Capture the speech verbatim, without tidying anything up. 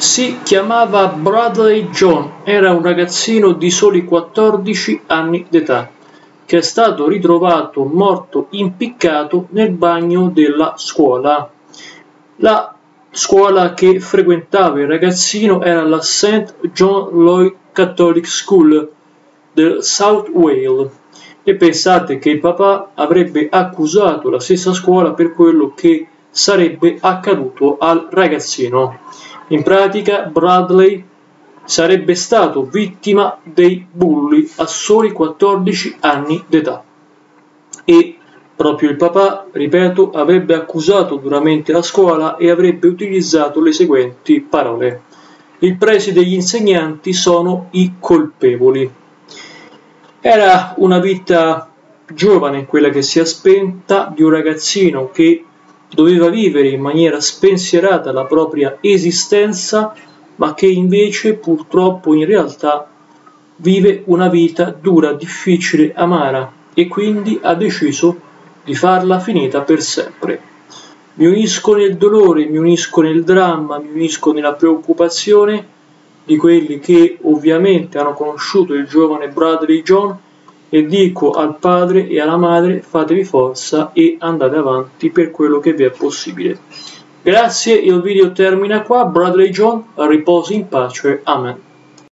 Si chiamava Bradley John, era un ragazzino di soli quattordici anni d'età, che è stato ritrovato morto impiccato nel bagno della scuola. La scuola che frequentava il ragazzino era la Saint John Lloyd Catholic School del South Wales, e pensate che il papà avrebbe accusato la stessa scuola per quello che sarebbe accaduto al ragazzino. In pratica Bradley sarebbe stato vittima dei bulli a soli quattordici anni d'età e proprio il papà, ripeto, avrebbe accusato duramente la scuola e avrebbe utilizzato le seguenti parole: il preside e gli insegnanti sono i colpevoli. Era una vita giovane quella che si è spenta, di un ragazzino che doveva vivere in maniera spensierata la propria esistenza, ma che invece purtroppo in realtà vive una vita dura, difficile, amara, e quindi ha deciso di farla finita per sempre. Mi unisco nel dolore, mi unisco nel dramma, mi unisco nella preoccupazione di quelli che ovviamente hanno conosciuto il giovane Bradley John, e dico al padre e alla madre: fatevi forza e andate avanti per quello che vi è possibile. Grazie, il video termina qua. Bradley John riposi in pace. Amen.